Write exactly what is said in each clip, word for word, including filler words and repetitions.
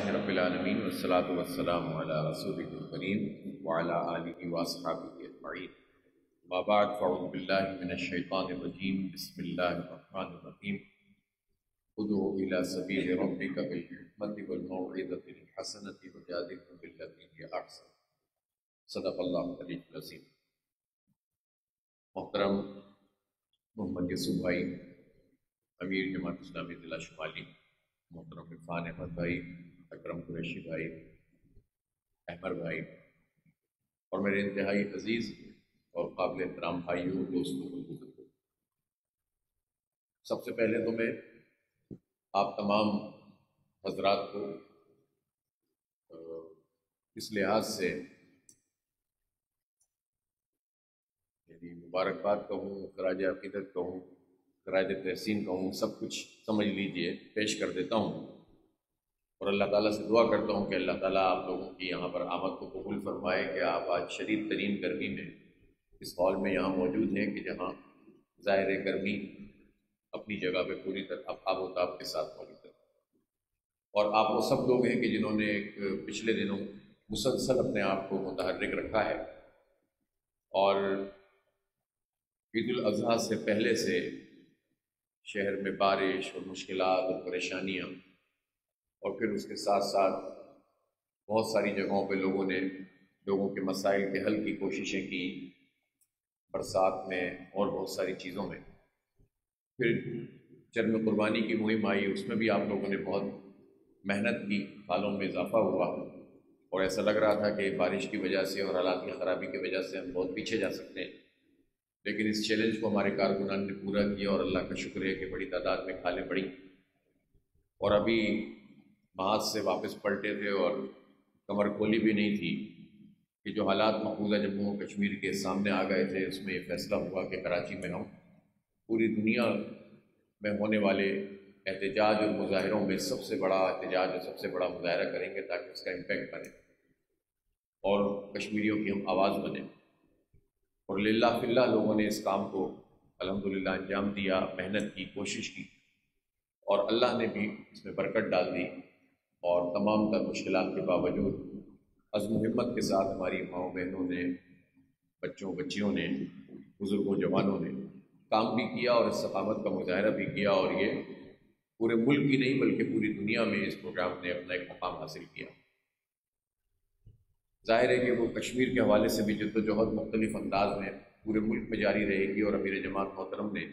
رب العالمین والصلاة والسلام علی رسولہ الکریم وعلی آلہ واصحابہ اجمعین، اما بعد فاعوذ باللہ من الشیطان الرجیم، بسم اللہ الرحمن الرحیم۔ ادعو الی سبیل ربک بالحکمۃ والموعظۃ الحسنۃ وجادلہم باللتی ہی احسن، صدق اللہ العلی العظیم۔ محترم محمد یوسف بھائی، امیر جماعت اسلامی ضلع شمالی، محترم عرفان احمد بھائی، اکرم قریشی بھائی، احمد بھائی، اور میرے انتہائی عزیز اور قابل احترام بھائیوں، دوستوں اور بزرگوں، سب سے پہلے تو میں آپ تمام حضرات کو اس لحاظ سے یعنی مبارکباد کہوں، خراج عقیدت کہوں، خراج تحسین کہوں، سب کچھ سمجھ لیجئے، پیش کر دیتا ہوں، اور اللہ تعالیٰ سے دعا کرتا ہوں کہ اللہ تعالیٰ آپ لوگوں کی یہاں پر آمد کو قبول فرمائے کہ آپ آج شدید ترین گرمی میں اس ہال میں یہاں موجود ہیں کہ جہاں ظاہر گرمی اپنی جگہ پہ پوری طرح آب و تاب کے ساتھ موجود ہے، اور آپ وہ سب لوگ ہیں کہ جنہوں نے ایک پچھلے دنوں مسلسل اپنے آپ کو متحرک رکھا ہے، اور عید الاضحیٰ سے پہلے سے شہر میں بارش اور مشکلات اور پریشانیاں، اور پھر اس کے ساتھ ساتھ بہت ساری جگہوں پہ لوگوں نے لوگوں کے مسائل کے حل کی کوششیں کی، برسات میں اور بہت ساری چیزوں میں، پھر چرم قربانی کی مہم آئی، اس میں بھی آپ لوگوں نے بہت محنت کی، پھالوں میں اضافہ ہوا، اور ایسا لگ رہا تھا کہ بارش کی وجہ سے اور حالات کی خرابی کی وجہ سے ہم بہت پیچھے جا سکتے ہیں، لیکن اس چیلنج کو ہمارے کارکنان نے پورا کیا، اور اللہ کا شکر ہے کہ بڑی تعداد میں کھالیں پڑیں، اور ابھی محاذ سے واپس پلٹے تھے اور کمر کھولی بھی نہیں تھی کہ جو حالات مقبوضہ جموں و کشمیر کے سامنے آ گئے تھے، اس میں یہ فیصلہ ہوا کہ کراچی میں ہم پوری دنیا میں ہونے والے احتجاج اور مظاہروں میں سب سے بڑا احتجاج اور سب سے بڑا مظاہرہ کریں گے تاکہ اس کا امپیکٹ بنے اور کشمیریوں کی ہم آواز بنیں، اور للہ فی اللہ لوگوں نے اس کام کو الحمدللہ انجام دیا، محنت کی، کوشش کی، اور اللہ نے بھی اس میں برکت ڈال دی، اور تمام تر مشکلات کے باوجود عزم و ہمت کے ساتھ ہماری ماؤں بہنوں نے، بچوں بچیوں نے، بزرگوں جوانوں نے کام بھی کیا اور استقامت کا مظاہرہ بھی کیا، اور یہ پورے ملک کی نہیں بلکہ پوری دنیا میں اس پروگرام نے اپنا ایک مقام حاصل کیا۔ ظاہر ہے کہ وہ کشمیر کے حوالے سے بھی جدوجہد مختلف انداز میں پورے ملک میں جاری رہے گی، اور امیر جماعت محترم نے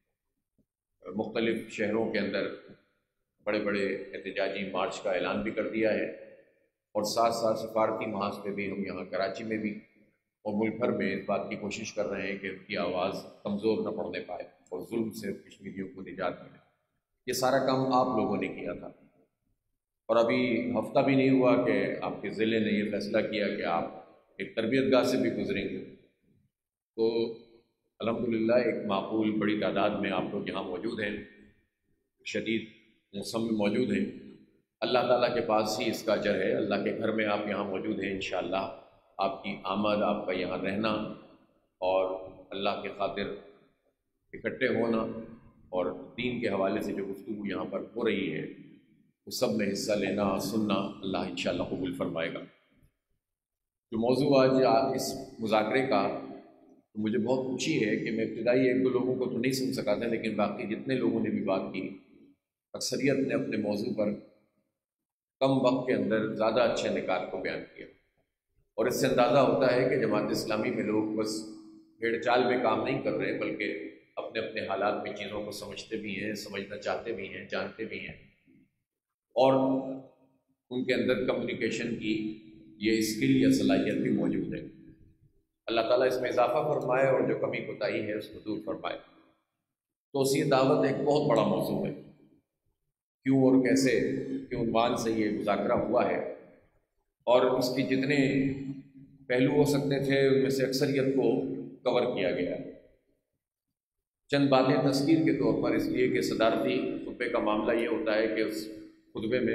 مختلف شہروں کے اندر بڑے بڑے احتجاجی مارچ کا اعلان بھی کر دیا ہے، اور ساتھ ساتھ سفارتی محاذ پہ بھی ہم یہاں کراچی میں بھی اور ملک بھر میں اس بات کی کوشش کر رہے ہیں کہ ان کی آواز کمزور نہ پڑنے پائے اور ظلم سے کشمیریوں کو نجات ملے۔ یہ سارا کام آپ لوگوں نے کیا تھا، اور ابھی ہفتہ بھی نہیں ہوا کہ آپ کے ضلع نے یہ فیصلہ کیا کہ آپ ایک تربیت گاہ سے بھی گزریں گے، تو الحمدللہ ایک معقول بڑی تعداد میں آپ لوگ یہاں موجود ہیں، شدید موسم میں موجود ہیں، اللہ تعالیٰ کے پاس ہی اس کا اجر ہے، اللہ کے گھر میں آپ یہاں موجود ہیں، انشاءاللہ آپ کی آمد، آپ کا یہاں رہنا اور اللہ کے خاطر اکٹھے ہونا اور دین کے حوالے سے جو گفتگو یہاں پر ہو رہی ہے وہ سب میں حصہ لینا، سننا اللہ انشاءاللہ قبول فرمائے گا۔ جو موضوع آج اس مذاکرے کا، تو مجھے بہت خوشی ہے کہ میں ابتدائی ایک دو لوگوں کو تو نہیں سن سکا تھا، لیکن باقی جتنے لوگوں نے بھی بات کی، اکثریت نے اپنے موضوع پر کم وقت کے اندر زیادہ اچھے نکات کو بیان کیا، اور اس سے اندازہ ہوتا ہے کہ جماعت اسلامی میں لوگ بس بھیڑ چال میں کام نہیں کر رہے، بلکہ اپنے اپنے حالات میں چیزوں کو سمجھتے بھی ہیں، سمجھنا چاہتے بھی ہیں، جانتے بھی ہیں، اور ان کے اندر کمیونیکیشن کی یہ اسکل یا صلاحیت بھی موجود ہے۔ اللہ تعالیٰ اس میں اضافہ فرمائے اور جو کمی کوتاہی ہے اس کو دور فرمائے۔ توسیع دعوت ایک بہت بڑا موضوع ہے، کیوں اور کیسے کے عنوان سے یہ مذاکرہ ہوا ہے، اور اس کی جتنے پہلو ہو سکتے تھے ان میں سے اکثریت کو کور کیا گیا ہے۔ چند باتیں تذکیر کے طور پر، اس لیے کہ صدارتی خطبے کا معاملہ یہ ہوتا ہے کہ اس خطبے میں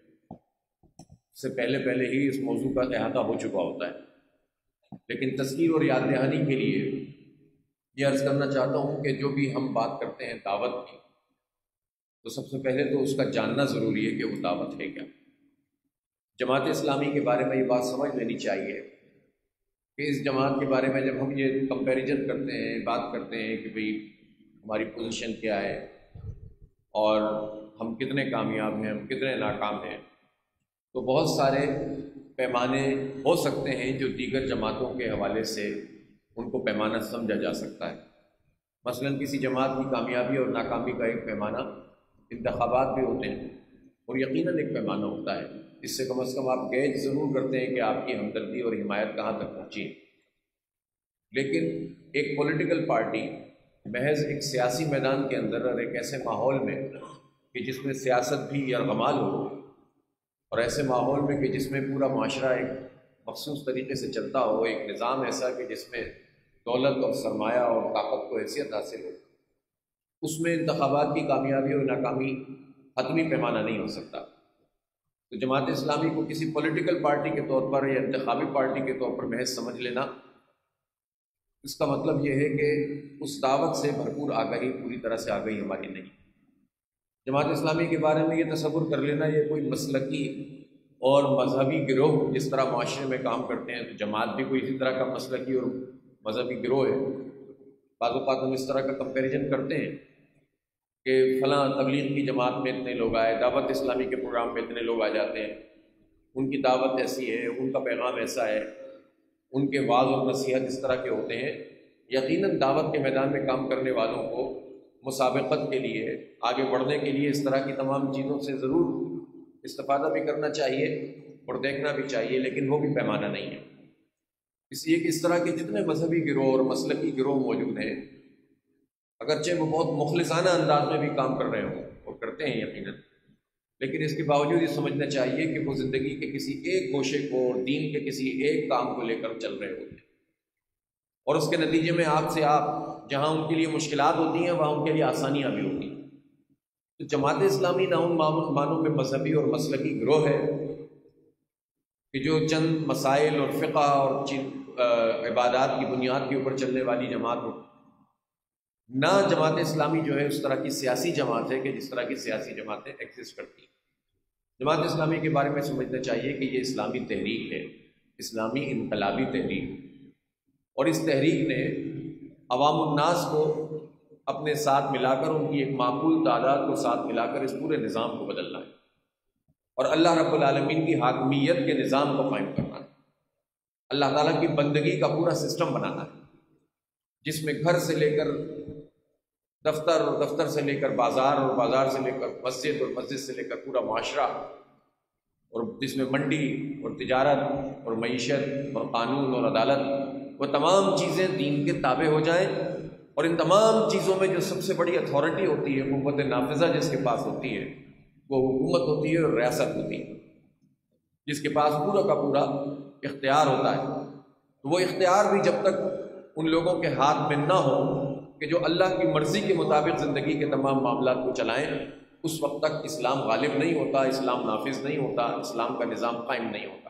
سے پہلے پہلے ہی اس موضوع کا احاطہ ہو چکا ہوتا ہے، لیکن تذکیر اور یاد دہانی کے لیے یہ عرض کرنا چاہتا ہوں کہ جو بھی ہم بات کرتے ہیں دعوت کی، تو سب سے پہلے تو اس کا جاننا ضروری ہے کہ وہ دعوت ہے کیا۔ جماعت اسلامی کے بارے میں یہ بات سمجھ لینی چاہیے کہ اس جماعت کے بارے میں جب ہم یہ کمپیریزن کرتے ہیں، بات کرتے ہیں کہ بھئی ہماری پوزیشن کیا ہے اور ہم کتنے کامیاب ہیں، ہم کتنے ناکام ہیں، تو بہت سارے پیمانے ہو سکتے ہیں جو دیگر جماعتوں کے حوالے سے ان کو پیمانہ سمجھا جا سکتا ہے۔ مثلا کسی جماعت کی کامیابی اور ناکامی کا ایک پیمانہ انتخابات بھی ہوتے ہیں، اور یقیناً ایک پیمانہ ہوتا ہے، اس سے کم از کم آپ گیج ضرور کرتے ہیں کہ آپ کی ہمدردی اور حمایت کہاں تک پہنچی ہے۔ لیکن ایک پولیٹیکل پارٹی محض ایک سیاسی میدان کے اندر اور ایک ایسے ماحول میں کہ جس میں سیاست بھی یرغمال ہو، اور ایسے ماحول میں کہ جس میں پورا معاشرہ ایک مخصوص طریقے سے چلتا ہو، ایک نظام ایسا کہ جس میں دولت اور سرمایہ اور طاقت کو حیثیت حاصل ہو، اس میں انتخابات کی کامیابی اور ناکامی حتمی پیمانہ نہیں ہو سکتا۔ تو جماعت اسلامی کو کسی پولیٹیکل پارٹی کے طور پر یا انتخابی پارٹی کے طور پر محض سمجھ لینا، اس کا مطلب یہ ہے کہ اس دعوت سے بھرپور آگاہی، پوری طرح سے آگاہی ہماری نہیں۔ جماعت اسلامی کے بارے میں یہ تصور کر لینا یہ کوئی مسلکی اور مذہبی گروہ جس طرح معاشرے میں کام کرتے ہیں، تو جماعت بھی کوئی اسی طرح کا مسلکی اور مذہبی گروہ ہے۔ بعض اوقات ہم اس طرح کا کمپیریزن کرتے ہیں کہ فلاں تبلیغ کی جماعت میں اتنے لوگ آئے، دعوت اسلامی کے پروگرام میں اتنے لوگ آ جاتے ہیں، ان کی دعوت ایسی ہے، ان کا پیغام ایسا ہے، ان کے وعظ اور نصیحت اس طرح کے ہوتے ہیں۔ یقیناً دعوت کے میدان میں کام کرنے والوں کو مسابقت کے لیے، آگے بڑھنے کے لیے اس طرح کی تمام چیزوں سے ضرور استفادہ بھی کرنا چاہیے اور دیکھنا بھی چاہیے، لیکن وہ بھی پیمانہ نہیں ہے۔ اس لیے کہ اس طرح کے جتنے مذہبی گروہ اور مسلکی گروہ موجود ہیں، اگرچہ وہ بہت مخلصانہ انداز میں بھی کام کر رہے ہوں اور کرتے ہیں یقیناً، لیکن اس کے باوجود یہ سمجھنا چاہیے کہ وہ زندگی کے کسی ایک گوشے کو اور دین کے کسی ایک کام کو لے کر چل رہے ہوتے ہیں، اور اس کے نتیجے میں آپ سے آپ جہاں ان کے لیے مشکلات ہوتی ہیں وہاں ان کے لیے آسانیاں بھی ہوتی ہیں۔ تو جماعت اسلامی نہ ان معنوں میں مذہبی اور مسلکی گروہ ہے کہ جو چند مسائل اور فقہ اور عبادات کی بنیاد کے اوپر چلنے والی جماعت ہو، نہ جماعت اسلامی جو ہے اس طرح کی سیاسی جماعت ہے کہ جس طرح کی سیاسی جماعتیں ایگزسٹ کرتی ہیں۔ جماعت اسلامی کے بارے میں سمجھنا چاہیے کہ یہ اسلامی تحریک ہے، اسلامی انقلابی تحریک، اور اس تحریک نے عوام الناس کو اپنے ساتھ ملا کر، ان کی ایک معقول تعداد کو ساتھ ملا کر اس پورے نظام کو بدلنا ہے، اور اللہ رب العالمین کی حاکمیت کے نظام کو قائم کرنا ہے، اللہ تعالیٰ کی بندگی کا پورا سسٹم بنانا ہے، جس میں گھر سے لے کر دفتر اور دفتر سے لے کر بازار اور بازار سے لے کر مسجد اور مسجد سے لے کر پورا معاشرہ، اور جس میں منڈی اور تجارت اور معیشت اور قانون اور عدالت، وہ تمام چیزیں دین کے تابع ہو جائیں، اور ان تمام چیزوں میں جو سب سے بڑی اتھارٹی ہوتی ہے، قوت نافذہ جس کے پاس ہوتی ہے، وہ حکومت ہوتی ہے اور ریاست ہوتی ہے، جس کے پاس پورا کا پورا اختیار ہوتا ہے۔ تو وہ اختیار بھی جب تک ان لوگوں کے ہاتھ میں نہ ہو کہ جو اللہ کی مرضی کے مطابق زندگی کے تمام معاملات کو چلائیں، اس وقت تک اسلام غالب نہیں ہوتا، اسلام نافذ نہیں ہوتا، اسلام کا نظام قائم نہیں ہوتا۔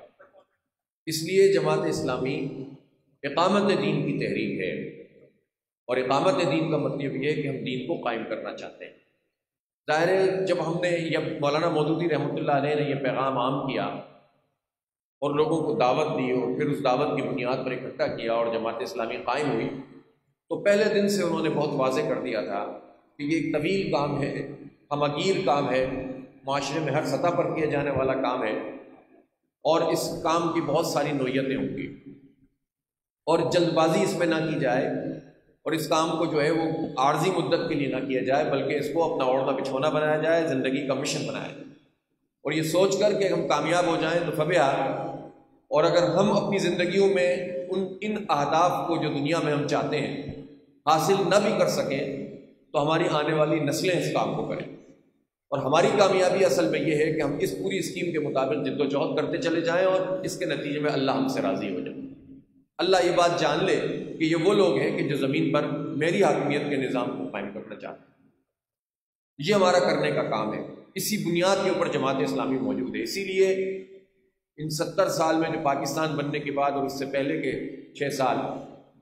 اس لیے جماعت اسلامی اقامت دین کی تحریک ہے، اور اقامت دین کا مطلب یہ ہے کہ ہم دین کو قائم کرنا چاہتے ہیں۔ ظاہر ہے جب ہم نے یہ مولانا مودودی رحمۃ اللہ علیہ نے یہ پیغام عام کیا اور لوگوں کو دعوت دی اور پھر اس دعوت کی بنیاد پر اکٹھا کیا اور جماعت اسلامی قائم ہوئی، تو پہلے دن سے انہوں نے بہت واضح کر دیا تھا کہ یہ ایک طویل کام ہے، ہمگیر کام ہے، معاشرے میں ہر سطح پر کیا جانے والا کام ہے، اور اس کام کی بہت ساری نوعیتیں ہوں گی، اور جلد بازی اس میں نہ کی جائے، اور اس کام کو جو ہے وہ عارضی مدت کے لیے نہ کیا جائے، بلکہ اس کو اپنا اوڑھنا بچھونا بنایا جائے، زندگی کا مشن بنایا جائے، اور یہ سوچ کر کہ ہم کامیاب ہو جائیں تو فبیا، اور اگر ہم اپنی زندگیوں میں ان ان اہداف کو جو دنیا میں ہم چاہتے ہیں حاصل نہ بھی کر سکیں تو ہماری آنے والی نسلیں اس کام کو کریں، اور ہماری کامیابی اصل میں یہ ہے کہ ہم اس پوری اسکیم کے مطابق جد و جہد کرتے چلے جائیں، اور اس کے نتیجے میں اللہ ہم سے راضی ہو جائے۔ اللہ یہ بات جان لے کہ یہ وہ لوگ ہیں کہ جو زمین پر میری حاکمیت کے نظام کو قائم کرنا چاہتے ہیں۔ یہ ہمارا کرنے کا کام ہے، اسی بنیاد کے اوپر جماعت اسلامی موجود ہے۔ اسی لیے ان ستر سال میں جو پاکستان بننے کے بعد اور اس سے پہلے کے چھ سال،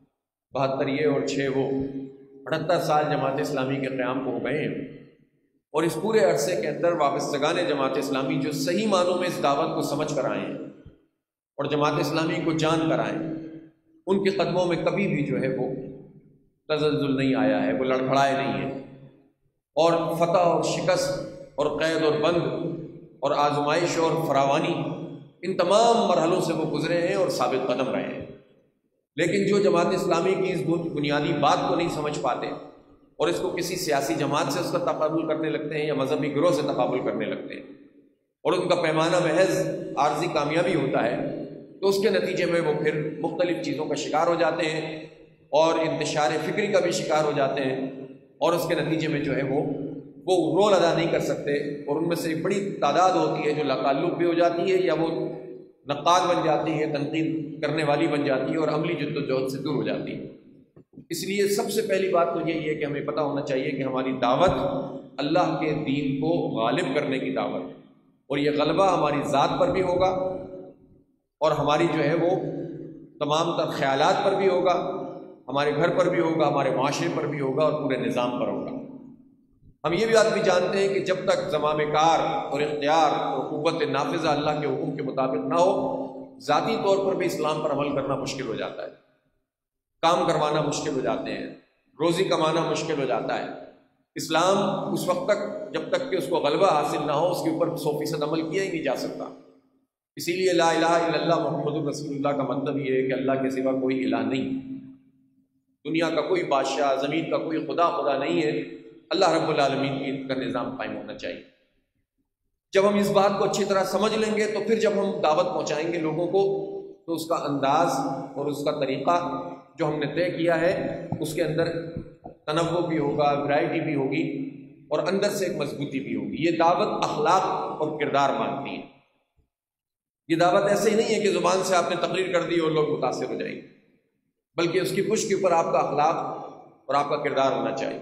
بہتر یہ اور چھ وہ، اٹھہتر سال جماعت اسلامی کے قیام کو ہو گئے ہیں، اور اس پورے عرصے کے اندر وابستگان جماعت اسلامی جو صحیح معنوں میں اس دعوت کو سمجھ کر آئے ہیں اور جماعت اسلامی کو جان کر آئے ہیں، ان کے قدموں میں کبھی بھی جو ہے وہ تزلزل نہیں آیا ہے، وہ لڑکھڑائے نہیں ہیں، اور فتح اور شکست اور قید اور بند اور آزمائش اور فراوانی ان تمام مرحلوں سے وہ گزرے ہیں اور ثابت قدم رہے ہیں۔ لیکن جو جماعت اسلامی کی اس بنیادی بات کو نہیں سمجھ پاتے اور اس کو کسی سیاسی جماعت سے اس کا تقابل کرنے لگتے ہیں یا مذہبی گروہ سے تقابل کرنے لگتے ہیں اور ان کا پیمانہ محض عارضی کامیابی ہوتا ہے، تو اس کے نتیجے میں وہ پھر مختلف چیزوں کا شکار ہو جاتے ہیں اور انتشار فکری کا بھی شکار ہو جاتے ہیں، اور اس کے نتیجے میں جو ہے وہ وہ رول ادا نہیں کر سکتے، اور ان میں سے ایک بڑی تعداد ہوتی ہے جو لاقالب بھی ہو جاتی ہے یا وہ نقاد بن جاتی ہے، تنقید کرنے والی بن جاتی ہے اور عملی جد و جہد سے دور ہو جاتی ہے۔ اس لیے سب سے پہلی بات تو یہی ہے کہ ہمیں پتہ ہونا چاہیے کہ ہماری دعوت اللہ کے دین کو غالب کرنے کی دعوت، اور یہ غلبہ ہماری ذات پر بھی ہوگا اور ہماری جو ہے وہ تمام تر خیالات پر بھی ہوگا، ہمارے گھر پر بھی ہوگا، ہمارے معاشرے پر بھی ہوگا اور پورے نظام پر ہوگا۔ ہم یہ بھی بات بھی جانتے ہیں کہ جب تک زمام کار اور اختیار اور قوت نافذہ اللہ کے حکم کے مطابق نہ ہو، ذاتی طور پر بھی اسلام پر عمل کرنا مشکل ہو جاتا ہے، کام کروانا مشکل ہو جاتے ہیں، روزی کمانا مشکل ہو جاتا ہے۔ اسلام اس وقت تک جب تک کہ اس کو غلبہ حاصل نہ ہو اس کے اوپر سو فیصد عمل کیا ہی نہیں جا سکتا۔ اسی لیے لا الہ الا اللہ محمد رسول اللہ کا مطلب یہ ہے کہ اللہ کے سوا کوئی الہ نہیں، دنیا کا کوئی بادشاہ، زمین کا کوئی خدا خدا نہیں ہے، اللہ رب العالمین کی کا نظام قائم ہونا چاہیے۔ جب ہم اس بات کو اچھی طرح سمجھ لیں گے تو پھر جب ہم دعوت پہنچائیں گے لوگوں کو تو اس کا انداز اور اس کا طریقہ جو ہم نے طے کیا ہے اس کے اندر تنوع بھی ہوگا، ورائٹی بھی ہوگی اور اندر سے ایک مضبوطی بھی ہوگی۔ یہ دعوت اخلاق اور کردار مانگتی ہے۔ یہ دعوت ایسے ہی نہیں ہے کہ زبان سے آپ نے تقریر کر دی اور لوگ متاثر ہو جائیں گے، بلکہ اس کی پشت کے اوپر آپ کا اخلاق اور آپ کا کردار ہونا چاہیے۔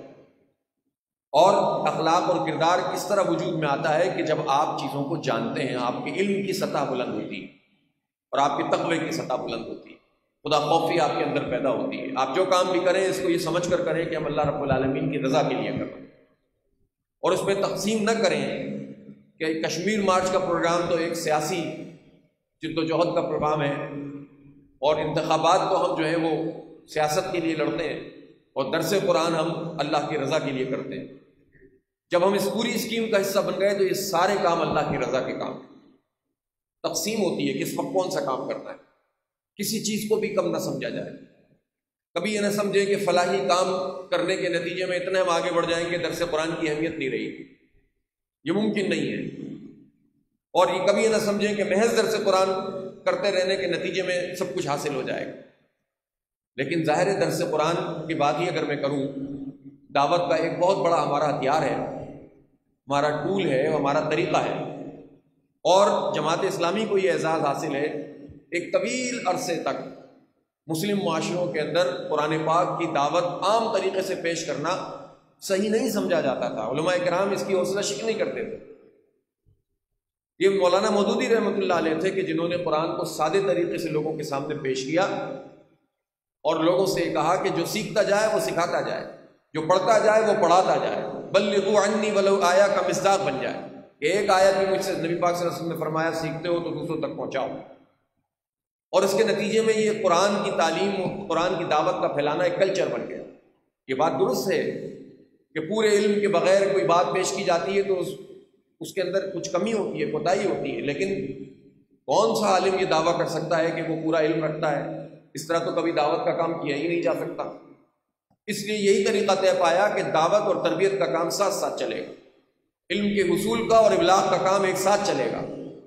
اور اخلاق اور کردار کس طرح وجود میں آتا ہے کہ جب آپ چیزوں کو جانتے ہیں، آپ کے علم کی سطح بلند ہوتی ہے اور آپ کے تقوی کی سطح بلند ہوتی ہے، خدا خوفی آپ کے اندر پیدا ہوتی ہے۔ آپ جو کام بھی کریں اس کو یہ سمجھ کر کریں کہ ہم اللہ رب العالمین کی رضا کے لیے کر رہے ہیں، اور اس میں تقسیم نہ کریں کہ کشمیر مارچ کا پروگرام تو ایک سیاسی جد و جہد کا پروگرام ہے اور انتخابات کو ہم جو ہے وہ سیاست کے لیے لڑتے ہیں اور درس قرآن ہم اللہ کی رضا کے لیے کرتے ہیں۔ جب ہم اس پوری اسکیم کا حصہ بن گئے تو یہ سارے کام اللہ کی رضا کے کام ہیں۔ تقسیم ہوتی ہے کس وقت کون سا کام کرنا ہے، کسی چیز کو بھی کم نہ سمجھا جائے۔ کبھی یہ نہ سمجھے کہ فلاحی کام کرنے کے نتیجے میں اتنے ہم آگے بڑھ جائیں گے درس قرآن کی اہمیت نہیں رہی، یہ ممکن نہیں ہے۔ اور یہ کبھی یہ نہ سمجھیں کہ محض درس قرآن کرتے رہنے کے نتیجے میں سب کچھ حاصل ہو جائے گا۔ لیکن ظاہر ہے درس قرآن کی بات ہی اگر میں کروں، دعوت کا ایک بہت بڑا ہمارا ہتھیار ہے، ہمارا ٹول ہے، ہمارا طریقہ ہے، اور جماعت اسلامی کو یہ اعزاز حاصل ہے ایک طویل عرصے تک مسلم معاشروں کے اندر قرآن پاک کی دعوت عام طریقے سے پیش کرنا صحیح نہیں سمجھا جاتا تھا، علماء کرام اس کی حوصلہ شکنی نہیں کرتے تھے۔ یہ مولانا مودودی رحمۃ اللہ علیہ تھے کہ جنہوں نے قرآن کو سادے طریقے سے لوگوں کے سامنے پیش کیا اور لوگوں سے کہا کہ جو سیکھتا جائے وہ سکھاتا جائے، جو پڑھتا جائے وہ پڑھاتا جائے، بلغوا عنی ولو آیا کا مصداق بن جائے کہ ایک آیت بھی مجھ سے، نبی پاک صلی اللہ علیہ وسلم نے فرمایا سیکھتے ہو تو دوسروں تک پہنچاؤ۔ اور اس کے نتیجے میں یہ قرآن کی تعلیم اور قرآن کی دعوت کا پھیلانا ایک کلچر بن گیا۔ یہ بات درست ہے کہ پورے علم کے بغیر کوئی بات پیش کی جاتی ہے تو اس اس کے اندر کچھ کمی ہوتی ہے، کوتاہی ہوتی ہے، لیکن کون سا عالم یہ دعویٰ کر سکتا ہے کہ وہ پورا علم رکھتا ہے؟ اس طرح تو کبھی دعوت کا کام کیا ہی نہیں جا سکتا۔ اس لیے یہی طریقہ طے پایا کہ دعوت اور تربیت کا کام ساتھ ساتھ چلے گا، علم کے حصول کا اور ابلاغ کا کام ایک ساتھ چلے گا۔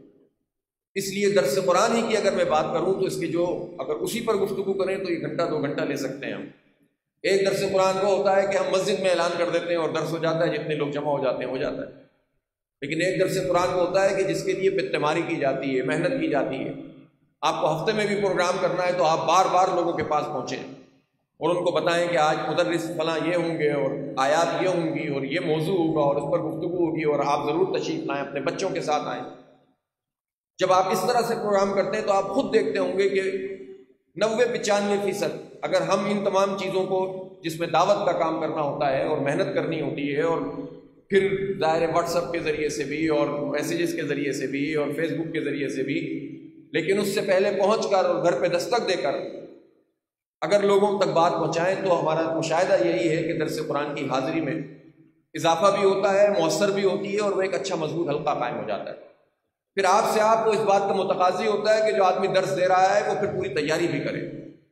اس لیے درس قرآن ہی کی اگر میں بات کروں تو اس کی جو اگر اسی پر گفتگو کریں تو یہ گھنٹہ دو گھنٹہ لے سکتے ہیں ہم۔ ایک درس قرآن وہ ہوتا ہے کہ ہم مسجد میں اعلان کر دیتے ہیں اور درس ہو جاتا ہے، جتنے لوگ جمع ہو جاتے ہیں ہو جاتا ہے۔ لیکن ایک درس قرآن وہ ہوتا ہے کہ جس کے لیے پتماری کی جاتی ہے، محنت کی جاتی ہے۔ آپ کو ہفتے میں بھی پروگرام کرنا ہے تو آپ بار بار لوگوں کے پاس پہنچیں اور ان کو بتائیں کہ آج مدرس فلاں یہ ہوں گے اور آیات یہ ہوں گی اور یہ موضوع ہوگا اور اس پر گفتگو ہوگی اور آپ ضرور تشریف لائیں، اپنے بچوں کے ساتھ آئیں۔ جب آپ اس طرح سے پروگرام کرتے ہیں تو آپ خود دیکھتے ہوں گے کہ نوے پچانوے فیصد اگر ہم ان تمام چیزوں کو جس میں دعوت کا کام کرنا ہوتا ہے اور محنت کرنی ہوتی ہے اور پھر ظاہر واٹس ایپ کے ذریعے سے بھی اور میسیجز کے ذریعے سے بھی اور فیس بک کے ذریعے سے بھی، لیکن اس سے پہلے پہنچ کر اور گھر پہ دستک دے کر اگر لوگوں تک بات پہنچائیں تو ہمارا مشاہدہ یہی ہے کہ درس قرآن کی حاضری میں اضافہ بھی ہوتا ہے، مؤثر بھی ہوتی ہے، اور وہ ایک اچھا مضبوط حلقہ قائم ہو جاتا ہے۔ پھر آپ سے آپ کو اس بات کا متقاضی ہوتا ہے کہ جو آدمی درس دے رہا ہے وہ پھر پوری تیاری بھی کرے۔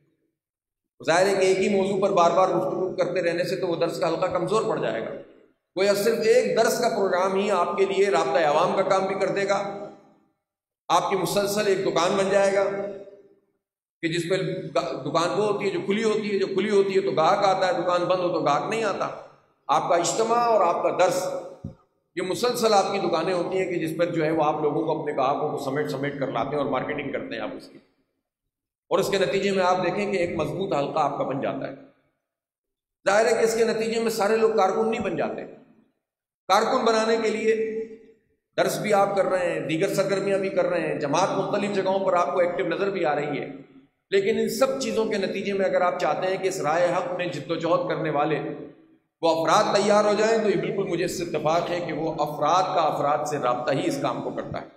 ظاہر ہے کہ ایک ہی موضوع پر بار بار گفتگو کرتے رہنے سے تو وہ درس کا حلقہ کمزور پڑ جائے گا۔ گویا صرف ایک درس کا پروگرام ہی آپ کے لیے رابطہ عوام کا کام بھی کر دے گا، آپ کی مسلسل ایک دکان بن جائے گا کہ جس پہ دکان وہ ہوتی ہے جو کھلی ہوتی ہے، جو کھلی ہوتی ہے تو گاہک آتا ہے، دکان بند ہو تو گاہک نہیں آتا۔ آپ کا اجتماع اور آپ کا درس یہ مسلسل آپ کی دکانیں ہوتی ہیں کہ جس پر جو ہے وہ آپ لوگوں کو اپنے گاہکوں کو سمیٹ سمیٹ کر لاتے ہیں اور مارکیٹنگ کرتے ہیں آپ اس کی، اور اس کے نتیجے میں آپ دیکھیں کہ ایک مضبوط حلقہ آپ کا بن جاتا ہے۔ ظاہر ہے کہ اس کے نتیجے میں سارے لوگ کارکن نہیں بن جاتے۔ کارکن بنانے کے لیے درس بھی آپ کر رہے ہیں، دیگر سرگرمیاں بھی کر رہے ہیں، جماعت مختلف جگہوں پر آپ کو ایکٹیو نظر بھی آ رہی ہے، لیکن ان سب چیزوں کے نتیجے میں اگر آپ چاہتے ہیں کہ اس رائے حق میں جد و جہد کرنے والے وہ افراد تیار ہو جائیں تو یہ بالکل مجھے اس سے اتفاق ہے کہ وہ افراد کا افراد سے رابطہ ہی اس کام کو کرتا ہے۔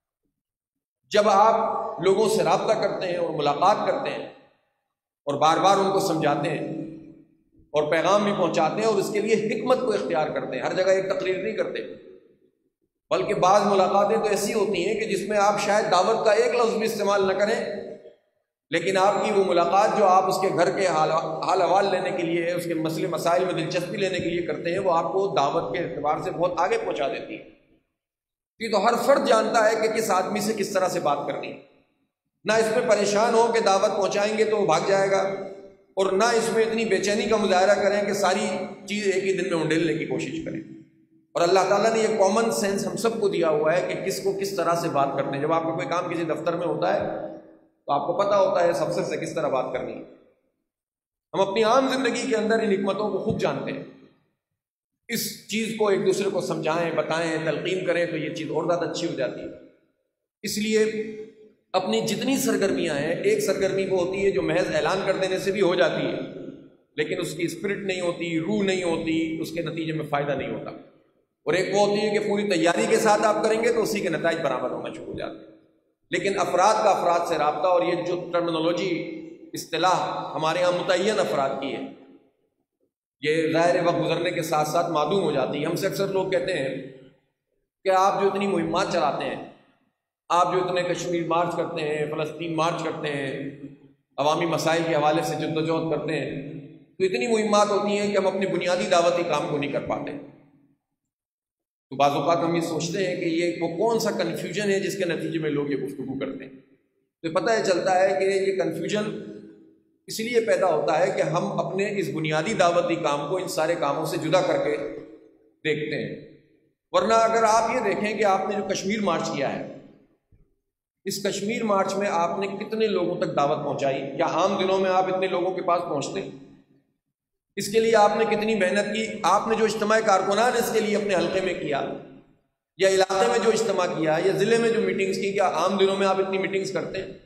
جب آپ لوگوں سے رابطہ کرتے ہیں اور ملاقات کرتے ہیں اور بار بار ان کو سمجھاتے ہیں اور پیغام بھی پہنچاتے ہیں اور اس کے لیے حکمت کو اختیار کرتے ہیں، ہر جگہ ایک تقریر نہیں کرتے، بلکہ بعض ملاقاتیں تو ایسی ہوتی ہیں کہ جس میں آپ شاید دعوت کا ایک لفظ بھی استعمال نہ کریں، لیکن آپ کی وہ ملاقات جو آپ اس کے گھر کے حال حال احوال لینے کے لیے، اس کے مسئلے مسائل میں دلچسپی لینے کے لیے کرتے ہیں، وہ آپ کو دعوت کے اعتبار سے بہت آگے پہنچا دیتی ہے۔ یہ تو ہر فرد جانتا ہے کہ کس آدمی سے کس طرح سے بات کرنی ہے، نہ اس میں پریشان ہو کہ دعوت پہنچائیں گے تو وہ بھاگ جائے گا، اور نہ اس میں اتنی بے چینی کا مظاہرہ کریں کہ ساری چیز ایک ہی دن میں انڈیلنے کی کوشش کریں۔ اور اللہ تعالیٰ نے یہ کامن سینس ہم سب کو دیا ہوا ہے کہ کس کو کس طرح سے بات کرتے ہیں۔ جب آپ کا کوئی کام کسی دفتر میں ہوتا ہے تو آپ کو پتہ ہوتا ہے سب سے کس طرح بات کرنی ہے۔ ہم اپنی عام زندگی کے اندر ان حکمتوں کو خوب جانتے ہیں، اس چیز کو ایک دوسرے کو سمجھائیں، بتائیں، تلقین کریں تو یہ چیز اور زیادہ اچھی ہو جاتی ہے۔ اس لیے اپنی جتنی سرگرمیاں ہیں، ایک سرگرمی وہ ہوتی ہے جو محض اعلان کر دینے سے بھی ہو جاتی ہے، لیکن اس کی اسپرٹ نہیں ہوتی، روح نہیں ہوتی، اس کے نتیجے میں فائدہ نہیں ہوتا، اور ایک وہ ہوتی ہے کہ پوری تیاری کے ساتھ آپ کریں گے تو اسی کے نتائج برآمد ہونا شروع ہو جاتے ہیں۔ لیکن افراد کا افراد سے رابطہ، اور یہ جو ٹرمنالوجی اصطلاح ہمارے یہاں متعین افراد کی ہے، یہ ظاہر وقت گزرنے کے ساتھ ساتھ معدوم ہو جاتی ہے۔ ہم سے اکثر لوگ کہتے ہیں کہ آپ جو اتنی مہمات چلاتے ہیں، آپ جو اتنے کشمیر مارچ کرتے ہیں، فلسطین مارچ کرتے ہیں، عوامی مسائل کے حوالے سے جد و جہد کرتے ہیں، تو اتنی مہمات ہوتی ہیں کہ ہم اپنی بنیادی دعوتی کام کو نہیں کر پاتے۔ تو بعض اوقات ہم یہ سوچتے ہیں کہ یہ وہ کون سا کنفیوژن ہے جس کے نتیجے میں لوگ یہ گفتگو کرتے ہیں۔ تو پتہ ہے چلتا ہے کہ یہ کنفیوژن اس لیے پیدا ہوتا ہے کہ ہم اپنے اس بنیادی دعوتی کام کو ان سارے کاموں سے جدا کر کے دیکھتے ہیں۔ ورنہ اگر آپ یہ دیکھیں کہ آپ نے جو کشمیر مارچ کیا ہے، اس کشمیر مارچ میں آپ نے کتنے لوگوں تک دعوت پہنچائی؟ کیا عام دنوں میں آپ اتنے لوگوں کے پاس پہنچتے ہیں؟ اس کے لیے آپ نے کتنی محنت کی؟ آپ نے جو اجتماع کارکنان اس کے لیے اپنے حلقے میں کیا، یا علاقے میں جو اجتماع کیا، یا ضلع میں جو میٹنگز کی، کیا عام دنوں میں آپ اتنی میٹنگز کرتے ہیں؟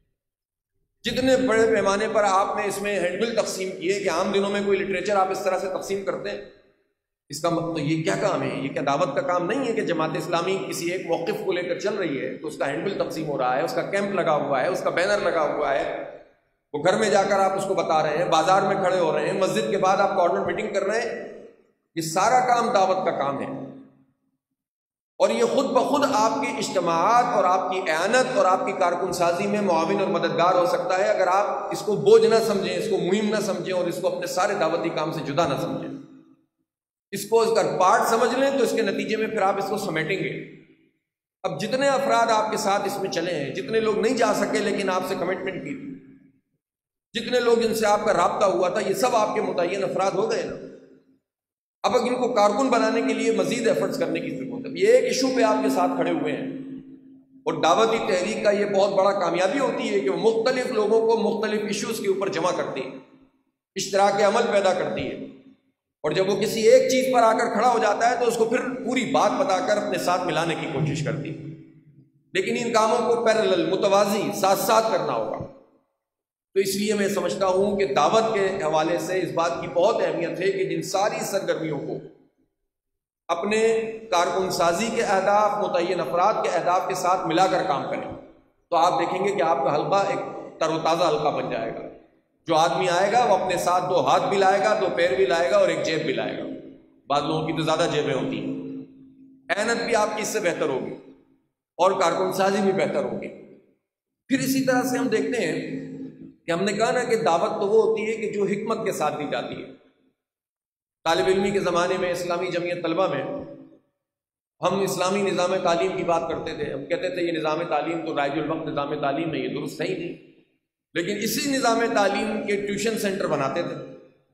جتنے بڑے پیمانے پر آپ نے اس میں ہینڈ بل تقسیم کیے کہ عام دنوں میں کوئی لٹریچر آپ اس طرح سے تقسیم کرتے ہیں، اس کا مطلب یہ کیا کام ہے؟ یہ کیا دعوت کا کام نہیں ہے کہ جماعت اسلامی کسی ایک موقف کو لے کر چل رہی ہے تو اس کا ہینڈ بل تقسیم ہو رہا ہے، اس کا کیمپ لگا ہوا ہے، اس کا بینر لگا ہوا ہے، وہ گھر میں جا کر آپ اس کو بتا رہے ہیں، بازار میں کھڑے ہو رہے ہیں، مسجد کے بعد آپ کارنر میٹنگ کر رہے ہیں، یہ سارا کام دعوت کا کام ہے۔ اور یہ خود بخود آپ کی اجتماعات اور آپ کی اعانت اور آپ کی کارکن سازی میں معاون اور مددگار ہو سکتا ہے اگر آپ اس کو بوجھ نہ سمجھیں، اس کو مہم نہ سمجھیں، اور اس کو اپنے سارے دعوتی کام سے جدا نہ سمجھیں۔ اس کو اس کا پارٹ سمجھ لیں تو اس کے نتیجے میں پھر آپ اس کو سمیٹیں گے۔ اب جتنے افراد آپ کے ساتھ اس میں چلے ہیں، جتنے لوگ نہیں جا سکے لیکن آپ سے کمٹمنٹ کی تھی، جتنے لوگ جن سے آپ کا رابطہ ہوا تھا، یہ سب آپ کے متعین افراد ہو گئے نا۔ اب اگر ان کو کارکن بنانے کے لیے مزید ایفرٹس کرنے کی ضرورت ہے۔ یہ ایک ایشو پہ آپ کے ساتھ کھڑے ہوئے ہیں، اور دعوتی تحریک کا یہ بہت بڑا کامیابی ہوتی ہے کہ وہ مختلف لوگوں کو مختلف ایشوز کے اوپر جمع کرتی ہے، اشتراک عمل پیدا کرتی ہے، اور جب وہ کسی ایک چیز پر آ کر کھڑا ہو جاتا ہے تو اس کو پھر پوری بات بتا کر اپنے ساتھ ملانے کی کوشش کرتی ہے۔ لیکن ان کاموں کو پیرالل، متوازی، ساتھ ساتھ کرنا ہوگا۔ تو اس لیے میں سمجھتا ہوں کہ دعوت کے حوالے سے اس بات کی بہت اہمیت ہے کہ جن ساری سرگرمیوں کو اپنے کارکن سازی کے اہداف متعین افراد کے اہداف کے ساتھ ملا کر کام کریں تو آپ دیکھیں گے کہ آپ کا حلقہ ایک تر و تازہ حلقہ بن جائے گا. جو آدمی آئے گا وہ اپنے ساتھ دو ہاتھ بھی لائے گا, دو پیر بھی لائے گا اور ایک جیب بھی لائے گا. بعض لوگوں کی تو زیادہ جیبیں ہوتی ہیں. احنت بھی آپ کی اس سے بہتر ہوگی اور کارکن سازی بھی بہتر ہوگی. پھر اسی طرح سے ہم دیکھتے ہیں کہ ہم نے کہا نا کہ دعوت تو وہ ہوتی ہے کہ جو حکمت کے ساتھ دی جاتی ہے. طالب علمی کے زمانے میں اسلامی جمعیت طلبہ میں ہم اسلامی نظام تعلیم کی بات کرتے تھے. ہم کہتے تھے یہ نظام تعلیم تو رائج الوقت نظام تعلیم ہے, یہ درست صحیح نہیں, لیکن اسی نظام تعلیم کے ٹیوشن سینٹر بناتے تھے.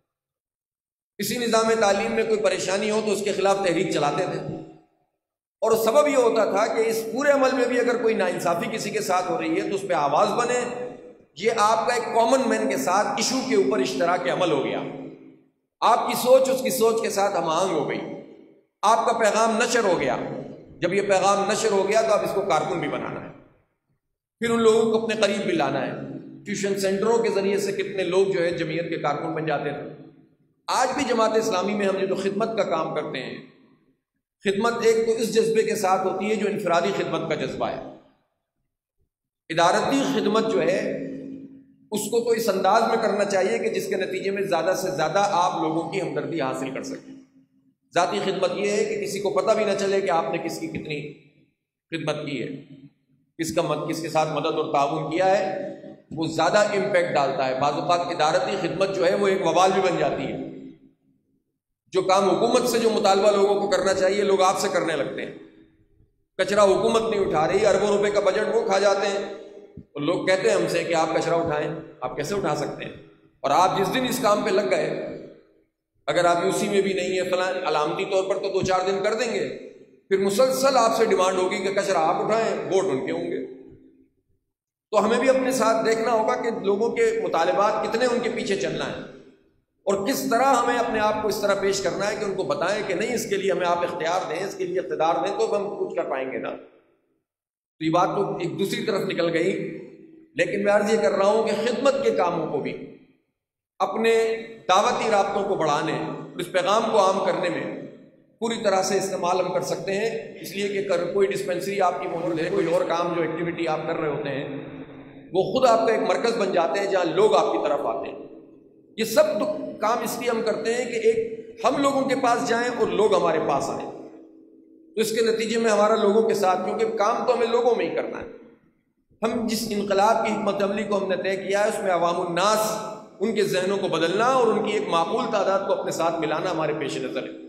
اسی نظام تعلیم میں کوئی پریشانی ہو تو اس کے خلاف تحریک چلاتے تھے, اور سبب یہ ہوتا تھا کہ اس پورے عمل میں بھی اگر کوئی ناانصافی کسی کے ساتھ ہو رہی ہے تو اس پہ آواز بنے. یہ آپ کا ایک کامن مین کے ساتھ ایشو کے اوپر اشتراک عمل ہو گیا. آپ کی سوچ اس کی سوچ کے ساتھ ہم آہنگ ہو گئی, آپ کا پیغام نشر ہو گیا. جب یہ پیغام نشر ہو گیا تو اب اس کو کارکن بھی بنانا ہے, پھر ان لوگوں کو اپنے قریب بھی لانا ہے. ٹیوشن سینٹروں کے ذریعے سے کتنے لوگ جو ہے جمعیت کے کارکن بن جاتے تھے. آج بھی جماعت اسلامی میں ہم نے جو خدمت کا کام کرتے ہیں, خدمت ایک تو اس جذبے کے ساتھ ہوتی ہے جو انفرادی خدمت کا جذبہ ہے. ادارتی خدمت جو ہے اس کو تو اس انداز میں کرنا چاہیے کہ جس کے نتیجے میں زیادہ سے زیادہ آپ لوگوں کی ہمدردی حاصل کر سکیں. ذاتی خدمت یہ ہے کہ کسی کو پتہ بھی نہ چلے کہ آپ نے کس کی کتنی خدمت کی ہے, کس کا مد کس کے ساتھ مدد اور تعاون کیا ہے, وہ زیادہ امپیکٹ ڈالتا ہے. بعض اوقات ادارتی خدمت جو ہے وہ ایک وبال بھی بن جاتی ہے. جو کام حکومت سے جو مطالبہ لوگوں کو کرنا چاہیے لوگ آپ سے کرنے لگتے ہیں. کچرا حکومت نہیں اٹھا رہی, اربوں روپے کا بجٹ وہ کھا جاتے ہیں, اور لوگ کہتے ہیں ہم سے کہ آپ کچرا اٹھائیں. آپ کیسے اٹھا سکتے ہیں؟ اور آپ جس دن اس کام پہ لگ گئے, اگر آپ اسی میں بھی نہیں ہے فلاں علامتی طور پر تو دو چار دن کر دیں گے, پھر مسلسل آپ سے ڈیمانڈ ہوگی کہ کچرا آپ اٹھائیں, ووٹ ان کے ہوں گے. تو ہمیں بھی اپنے ساتھ دیکھنا ہوگا کہ لوگوں کے مطالبات کتنے ان کے پیچھے چلنا ہے, اور کس طرح ہمیں اپنے آپ کو اس طرح پیش کرنا ہے کہ ان کو بتائیں کہ نہیں, اس کے لیے ہمیں آپ اختیار دیں, اس کے لیے اقتدار دیں تو ہم کچھ کر پائیں گے نا. تو یہ بات تو ایک دوسری طرف نکل گئی, لیکن میں عرض یہ کر رہا ہوں کہ خدمت کے کاموں کو بھی اپنے دعوتی رابطوں کو بڑھانے, اس پیغام کو عام کرنے میں پوری طرح سے استعمال ہم کر سکتے ہیں. اس لیے کہ کوئی ڈسپینسری آپ کی موجود ہے, کوئی اور کام جو ایکٹیویٹی آپ کر رہے ہوتے ہیں, وہ خود آپ کا ایک مرکز بن جاتے ہیں جہاں لوگ آپ کی طرف آتے ہیں. یہ سب تو کام اس لیے ہم کرتے ہیں کہ ایک ہم لوگوں کے پاس جائیں اور لوگ ہمارے پاس آئیں. تو اس کے نتیجے میں ہمارا لوگوں کے ساتھ, کیونکہ کام تو ہمیں لوگوں میں ہی کرنا ہے. ہم جس انقلاب کی حکمت عملی کو ہم نے طے کیا ہے اس میں عوام الناس, ان کے ذہنوں کو بدلنا اور ان کی ایک معقول تعداد کو اپنے ساتھ ملانا ہمارے پیش نظر ہے.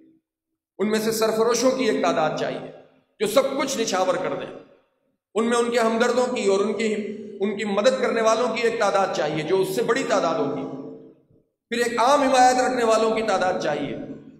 ان میں سے سرفروشوں کی ایک تعداد چاہیے جو سب کچھ نچھاور کر دیں, ان میں ان کے ہمدردوں کی اور ان کی ان کی مدد کرنے والوں کی ایک تعداد چاہیے جو اس سے بڑی تعداد ہوگی. پھر ایک عام حمایت رکھنے والوں کی تعداد چاہیے,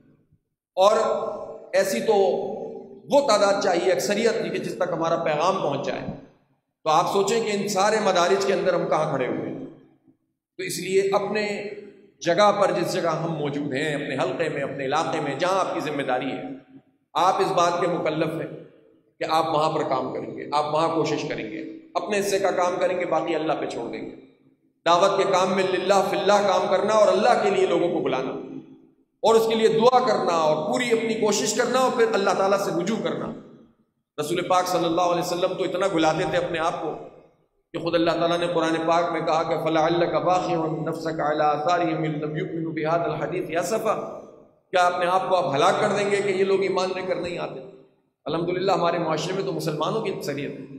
اور ایسی تو وہ تعداد چاہیے اکثریت کی کہ جس تک ہمارا پیغام پہنچ جائے. تو آپ سوچیں کہ ان سارے مدارج کے اندر ہم کہاں کھڑے ہوئے ہیں. تو اس لیے اپنے جگہ پر جس جگہ ہم موجود ہیں, اپنے حلقے میں, اپنے علاقے میں جہاں آپ کی ذمہ داری ہے, آپ اس بات کے مکلف ہیں کہ آپ وہاں پر کام کریں گے, آپ وہاں کوشش کریں گے, اپنے حصے کا کام کریں گے, باقی اللہ پہ چھوڑ دیں گے. دعوت کے کام میں للہ فی اللہ کام کرنا اور اللہ کے لیے لوگوں کو بلانا اور اس کے لیے دعا کرنا اور پوری اپنی کوشش کرنا اور پھر اللہ تعالیٰ سے رجوع کرنا. رسول پاک صلی اللہ علیہ وسلم تو اتنا گلاتے تھے اپنے آپ کو کہ خود اللہ تعالیٰ نے قرآن پاک میں کہا کہ فَلَعَلَّكَ بَاخِعٌ نَفْسَكَ عَلَىٰ آثَارِهِمْ إِن لَّمْ يُؤْمِنُوا بِهَٰذَا الْحَدِيثِ أَسَفًا. کیا اپنے آپ کو آپ ہلاک کر دیں گے کہ یہ لوگ ایمان لے کر نہیں آتے؟ الحمدللہ ہمارے معاشرے میں تو مسلمانوں کی اکثریت ہے,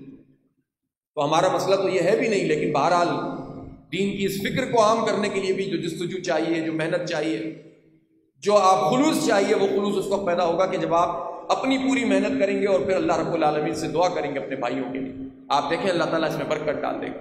تو ہمارا مسئلہ تو یہ ہے بھی نہیں. لیکن بہرحال دین کی اس فکر کو عام کرنے کے لیے بھی جو جستجو چاہیے, جو محنت چاہیے, جو آپ خلوص چاہیے, وہ خلوص اس وقت پیدا ہوگا کہ جب آپ اپنی پوری محنت کریں گے اور پھر اللہ رب العالمین سے دعا کریں گے اپنے بھائیوں کے لیے. آپ دیکھیں اللہ تعالیٰ اس میں برکت ڈال دے گا.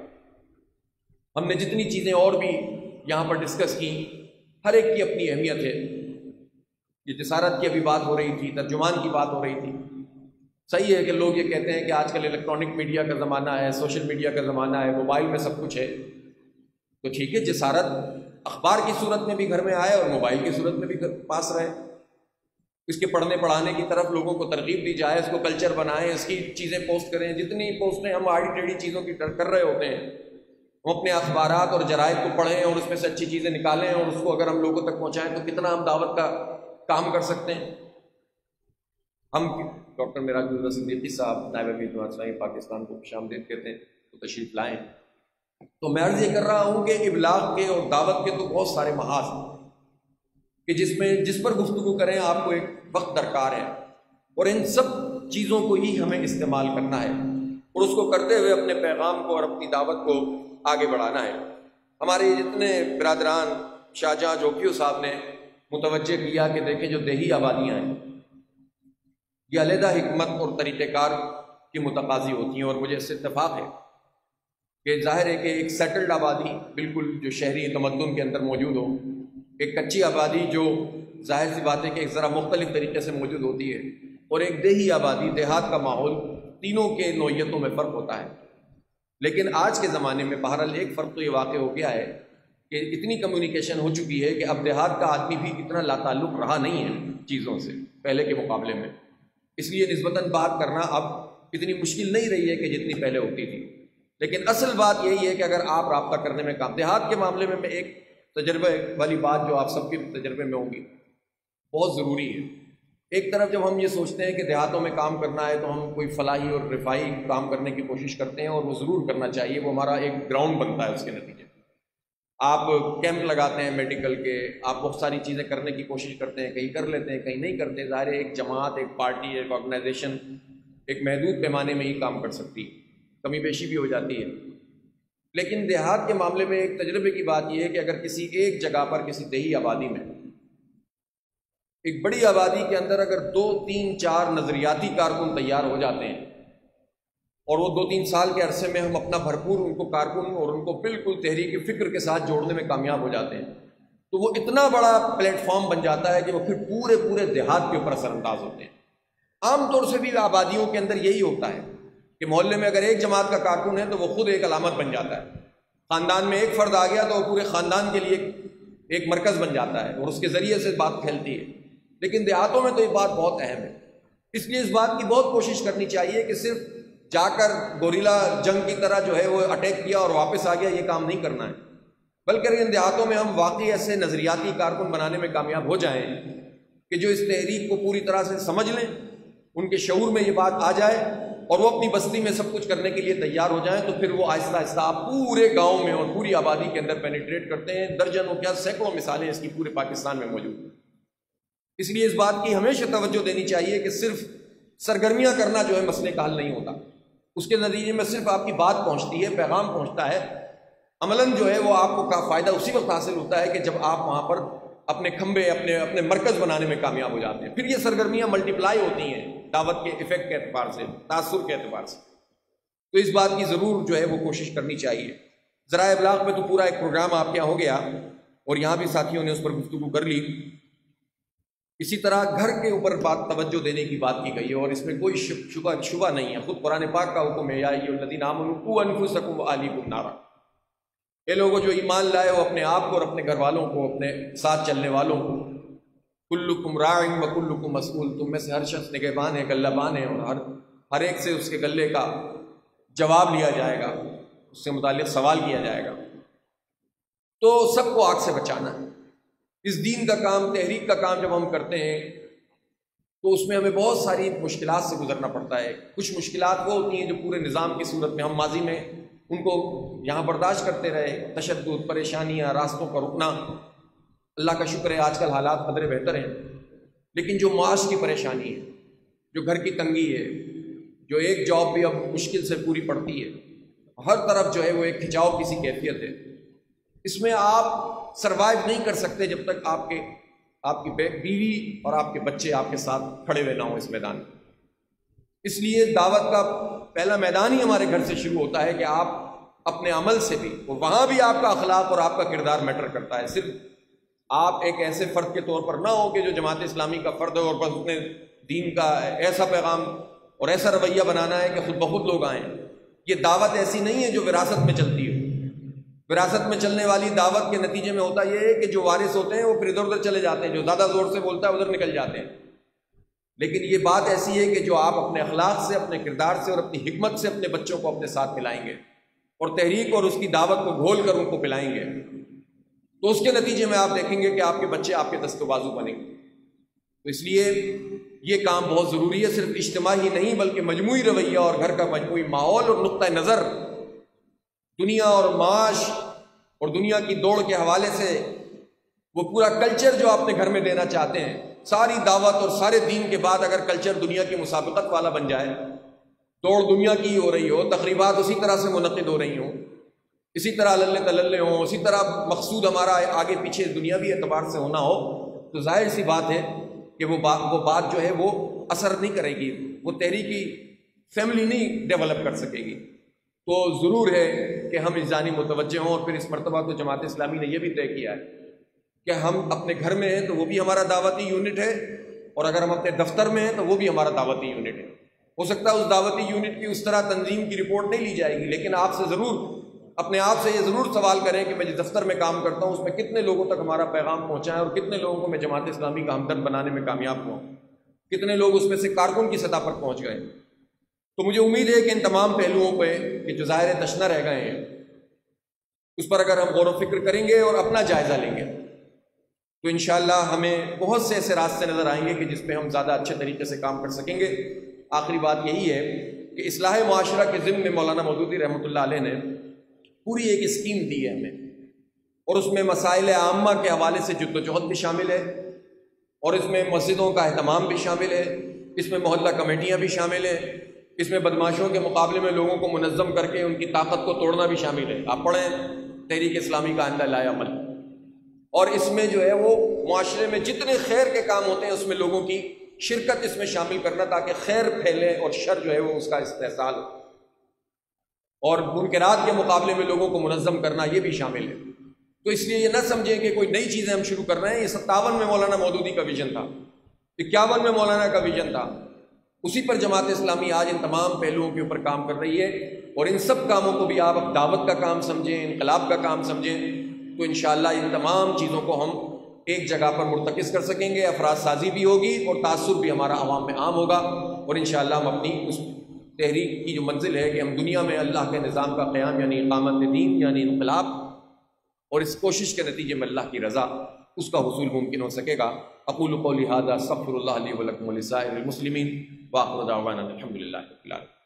ہم نے جتنی چیزیں اور بھی یہاں پر ڈسکس کی, ہر ایک کی اپنی اہمیت ہے. یہ جسارت کی ابھی بات ہو رہی تھی, ترجمان کی بات ہو رہی تھی. صحیح ہے کہ لوگ یہ کہتے ہیں کہ آج کل الیکٹرانک میڈیا کا زمانہ ہے, سوشل میڈیا کا زمانہ ہے, موبائل میں سب کچھ ہے. تو ٹھیک ہے, جسارت اخبار کی صورت میں بھی گھر میں آئے اور موبائل کی صورت میں بھی پاس رہے. اس کے پڑھنے پڑھانے کی طرف لوگوں کو ترغیب دی جائے, اس کو کلچر بنائیں, اس کی چیزیں پوسٹ کریں. جتنی پوسٹیں ہم آڑی ٹیڑھی چیزوں کی کر رہے ہوتے ہیں, ہم اپنے اخبارات اور جرائد کو پڑھیں اور اس میں سے اچھی چیزیں نکالیں اور اس کو اگر ہم لوگوں تک پہنچائیں تو کتنا ہم دعوت کا کام کر سکتے ہیں. ہم ڈاکٹر معراج اللہ صدیقی صاحب نائب امیر جماعت اسلامی پاکستان کو خوش آمدید کہتے ہیں، تو تشریف لائیں۔ تو میں عرض یہ کر رہا ہوں کہ ابلاغ کے اور دعوت کے تو بہت سارے محاذ ہیں کہ جس میں جس پر گفتگو کریں آپ کو ایک وقت درکار ہے، اور ان سب چیزوں کو ہی ہمیں استعمال کرنا ہے اور اس کو کرتے ہوئے اپنے پیغام کو اور اپنی دعوت کو آگے بڑھانا ہے۔ ہمارے جتنے برادران شاہجہاں جوکیو صاحب نے متوجہ کیا کہ دیکھیں جو دیہی آبادیاں ہیں یہ علیحدہ حکمت اور طریقہ کار کی متقاضی ہوتی ہیں، اور مجھے اس سے اتفاق ہے کہ ظاہر ہے کہ ایک سیٹلڈ آبادی بالکل جو شہری تمدن کے اندر موجود ہو، ایک کچی آبادی جو ظاہر سی بات ہے کہ ایک ذرا مختلف طریقے سے موجود ہوتی ہے، اور ایک دیہی آبادی، دیہات کا ماحول، تینوں کے نوعیتوں میں فرق ہوتا ہے۔ لیکن آج کے زمانے میں بہرحال ایک فرق تو یہ واقع ہو گیا ہے کہ اتنی کمیونیکیشن ہو چکی ہے کہ اب دیہات کا آدمی بھی اتنا لاتعلق رہا نہیں ہے چیزوں سے پہلے کے مقابلے میں، اس لیے نسبتاً بات کرنا اب اتنی مشکل نہیں رہی ہے کہ جتنی پہلے ہوتی تھی۔ لیکن اصل بات یہی ہے کہ اگر آپ رابطہ کرنے میں کام، دیہات کے معاملے میں میں ایک تجربے والی بات جو آپ سب کے تجربے میں ہوگی بہت ضروری ہے۔ ایک طرف جب ہم یہ سوچتے ہیں کہ دیہاتوں میں کام کرنا ہے تو ہم کوئی فلاحی اور رفاہی کام کرنے کی کوشش کرتے ہیں، اور وہ ضرور کرنا چاہیے، وہ ہمارا ایک گراؤنڈ بنتا ہے اس کے نتیجے۔ آپ کیمپ لگاتے ہیں میڈیکل کے، آپ بہت ساری چیزیں کرنے کی کوشش کرتے ہیں، کہیں کر لیتے ہیں کہیں نہیں کرتے۔ ظاہر ہے ایک جماعت، ایک پارٹی، ایک آرگنائزیشن ایک محدود پیمانے میں ہی کام کر سکتی، کمی بیشی بھی ہو جاتی ہے۔ لیکن دیہات کے معاملے میں ایک تجربے کی بات یہ ہے کہ اگر کسی ایک جگہ پر، کسی دیہی آبادی میں، ایک بڑی آبادی کے اندر اگر دو تین چار نظریاتی کارکن تیار ہو جاتے ہیں، اور وہ دو تین سال کے عرصے میں ہم اپنا بھرپور ان کو کارکن اور ان کو بالکل تحریک فکر کے ساتھ جوڑنے میں کامیاب ہو جاتے ہیں، تو وہ اتنا بڑا پلیٹ فارم بن جاتا ہے کہ وہ پھر پورے پورے دیہات کے اوپر اثر انداز ہوتے ہیں۔ عام طور سے بھی آبادیوں کے اندر یہی ہوتا ہے کہ محلے میں اگر ایک جماعت کا کارکن ہے تو وہ خود ایک علامت بن جاتا ہے، خاندان میں ایک فرد آ گیا تو وہ پورے خاندان کے لیے ایک مرکز بن جاتا ہے اور اس کے ذریعے سے بات پھیلتی ہے۔ لیکن دیہاتوں میں تو یہ بات بہت اہم ہے، اس لیے اس بات کی بہت کوشش کرنی چاہیے کہ صرف جا کر گوریلا جنگ کی طرح جو ہے وہ اٹیک کیا اور واپس آ گیا، یہ کام نہیں کرنا ہے، بلکہ ان دیہاتوں میں ہم واقعی ایسے نظریاتی کارکن بنانے میں کامیاب ہو جائیں کہ جو اس تحریک کو پوری طرح سے سمجھ لیں، ان کے شعور میں یہ بات آ جائے اور وہ اپنی بستی میں سب کچھ کرنے کے لیے تیار ہو جائیں، تو پھر وہ آہستہ آہستہ آپ پورے گاؤں میں اور پوری آبادی کے اندر پینیٹریٹ کرتے ہیں۔ درجنوں کیا سینکڑوں مثالیں اس کی پورے پاکستان میں موجود ہیں۔ اس لیے اس بات کی ہمیشہ توجہ دینی چاہیے کہ صرف سرگرمیاں کرنا جو ہے مسئلے کا حل نہیں ہوتا، اس کے نتیجے میں صرف آپ کی بات پہنچتی ہے، پیغام پہنچتا ہے، عملاً جو ہے وہ آپ کو کا فائدہ اسی وقت حاصل ہوتا ہے کہ جب آپ وہاں پر اپنے کھمبے، اپنے اپنے مرکز بنانے میں کامیاب ہو جاتے ہیں۔ پھر یہ سرگرمیاں ملٹیپلائی ہوتی ہیں دعوت کے ایفیکٹ کے اعتبار سے، تاثر کے اعتبار سے۔ تو اس بات کی ضرور جو ہے وہ کوشش کرنی چاہیے۔ ذرائع ابلاغ میں تو پورا ایک پروگرام آپ کے یہاں ہو گیا اور یہاں بھی ساتھیوں نے اس پر گفتگو کر لی۔ اسی طرح گھر کے اوپر بات توجہ دینے کی بات کی گئی ہے، اور اس میں کوئی شبہ شبہ نہیں ہے، خود قرآن پاک کا حکم ہے، یا ایھا الذین آمنوا قوا انفسکم واہلیکم نارا، یہ لوگوں جو ایمان لائے ہو اپنے آپ کو اور اپنے گھر والوں کو، اپنے ساتھ چلنے والوں کو، کلکم راع وکلکم مسئول، تم میں سے ہر شخص نگہبان ہے، گلہ بان ہے، اور ہر ہر ایک سے اس کے گلے کا جواب لیا جائے گا، اس سے متعلق سوال کیا جائے گا۔ تو سب کو آگ سے بچانا ہے۔ اس دین کا کام، تحریک کا کام جب ہم کرتے ہیں تو اس میں ہمیں بہت ساری مشکلات سے گزرنا پڑتا ہے۔ کچھ مشکلات وہ ہوتی ہیں جو پورے نظام کی صورت میں ہم ماضی میں ان کو یہاں برداشت کرتے رہے، تشدد، پریشانیاں، راستوں پر رکنا۔ اللہ کا شکر ہے آج کل حالات قدرے بہتر ہیں، لیکن جو معاش کی پریشانی ہے، جو گھر کی تنگی ہے، جو ایک جاب بھی اب مشکل سے پوری پڑتی ہے، ہر طرف جو ہے وہ ایک کھچاؤ کی سی کیفیت ہے، اس میں آپ سروائیو نہیں کر سکتے جب تک آپ کے آپ کی بیوی اور آپ کے بچے آپ کے ساتھ کھڑے ہوئے نہ ہوں اس میدان میں۔ اس لیے دعوت کا پہلا میدان ہی ہمارے گھر سے شروع ہوتا ہے کہ آپ اپنے عمل سے بھی، وہاں بھی آپ کا اخلاق اور آپ کا کردار میٹر کرتا ہے۔ صرف آپ ایک ایسے فرد کے طور پر نہ ہو کہ جو جماعت اسلامی کا فرد ہے اور بس اپنے دین کا ایسا پیغام اور ایسا رویہ بنانا ہے کہ خود بخود لوگ آئیں۔ یہ دعوت ایسی نہیں ہے جو وراثت میں چلتی ہو۔ وراثت میں چلنے والی دعوت کے نتیجے میں ہوتا یہ ہے کہ جو وارث ہوتے ہیں وہ پھر ادھر ادھر چلے جاتے ہیں، جو زیادہ زور سے بولتا ہے ادھر نکل جاتے ہیں۔ لیکن یہ بات ایسی ہے کہ جو آپ اپنے اخلاق سے، اپنے کردار سے اور اپنی حکمت سے اپنے بچوں کو اپنے ساتھ ملائیں گے اور تحریک اور اس کی دعوت کو گھول کر ان کو پلائیں گے، تو اس کے نتیجے میں آپ دیکھیں گے کہ آپ کے بچے آپ کے دست و بازو بنیں گے۔ تو اس لیے یہ کام بہت ضروری ہے، صرف اجتماعی نہیں بلکہ مجموعی رویہ اور گھر کا مجموعی ماحول اور نقطہ نظر، دنیا اور معاش اور دنیا کی دوڑ کے حوالے سے وہ پورا کلچر جو اپنے گھر میں دینا چاہتے ہیں، ساری دعوت اور سارے دین کے بعد اگر کلچر دنیا کی مسابقت والا بن جائے، دوڑ دنیا کی ہو رہی ہو، تقریبات اسی طرح سے منعقد ہو رہی ہوں، اسی طرح للے تللے ہوں، اسی طرح مقصود ہمارا آگے پیچھے دنیاوی اعتبار سے ہونا ہو، تو ظاہر سی بات ہے کہ وہ بات وہ بات جو ہے وہ اثر نہیں کرے گی، وہ تحریکی فیملی نہیں ڈیولپ کر سکے گی۔ تو ضرور ہے کہ ہم اس جانب متوجہ ہوں، اور پھر اس مرتبہ تو جماعت اسلامی نے یہ بھی طے کیا ہے کہ ہم اپنے گھر میں ہیں تو وہ بھی ہمارا دعوتی یونٹ ہے، اور اگر ہم اپنے دفتر میں ہیں تو وہ بھی ہمارا دعوتی یونٹ ہے۔ ہو سکتا ہے اس دعوتی یونٹ کی اس طرح تنظیم کی رپورٹ نہیں لی جائے گی، لیکن آپ سے ضرور اپنے آپ سے یہ ضرور سوال کریں کہ میں جس دفتر میں کام کرتا ہوں اس میں کتنے لوگوں تک ہمارا پیغام پہنچا ہے، اور کتنے لوگوں کو میں جماعت اسلامی کا ہمدرد بنانے میں کامیاب ہوا، کتنے لوگ اس میں سے کارکن کی سطح پر پہنچ گئے۔ تو مجھے امید ہے کہ ان تمام پہلوؤں پہ کہ جو ظاہر تشنہ رہ گئے ہیں اس پر اگر ہم غور و فکر کریں گے اور اپنا جائزہ لیں گے تو انشاءاللہ ہمیں بہت سے ایسے راستے نظر آئیں گے کہ جس پہ ہم زیادہ اچھے طریقے سے کام کر سکیں گے۔ آخری بات یہی ہے کہ اصلاح معاشرہ کے ضمن میں مولانا مودودی رحمۃ اللہ علیہ نے پوری ایک اسکیم دی ہے ہمیں، اور اس میں مسائل عامہ کے حوالے سے جد و جہد بھی شامل ہے، اور اس میں مسجدوں کا اہتمام بھی شامل ہے، اس میں محلہ کمیٹیاں بھی شامل ہیں، اس میں بدماشوں کے مقابلے میں لوگوں کو منظم کر کے ان کی طاقت کو توڑنا بھی شامل ہے۔ آپ پڑھیں تحریک اسلامی کا آئندہ لائے عمل، اور اس میں جو ہے وہ معاشرے میں جتنے خیر کے کام ہوتے ہیں اس میں لوگوں کی شرکت اس میں شامل کرنا، تاکہ خیر پھیلے اور شر جو ہے وہ اس کا استحصال ہو، اور منکرات کے مقابلے میں لوگوں کو منظم کرنا یہ بھی شامل ہے۔ تو اس لیے یہ نہ سمجھیں کہ کوئی نئی چیزیں ہم شروع کر رہے ہیں، یہ ستاون میں مولانا مودودی کا ویژن تھا، اکیاون میں مولانا کا ویژن تھا، اسی پر جماعت اسلامی آج ان تمام پہلوؤں کے اوپر کام کر رہی ہے، اور ان سب کاموں کو بھی آپ اب دعوت کا کام سمجھیں، انقلاب کا کام سمجھیں، تو انشاءاللہ ان تمام چیزوں کو ہم ایک جگہ پر مرتکز کر سکیں گے، افراد سازی بھی ہوگی اور تاثر بھی ہمارا عوام میں عام ہوگا، اور انشاءاللہ ہم اپنی اس تحریک کی جو منزل ہے کہ ہم دنیا میں اللہ کے نظام کا قیام یعنی اقامت دین یعنی انقلاب، اور اس کوشش کے نتیجے میں اللہ کی رضا، اس کا حصول ممکن ہو سکے گا۔ اقول قولی ھذا استغفر اللہ لی ولکم ولسائر المسلمین، وآخر دعوانا الحمد للہ رب العالمین۔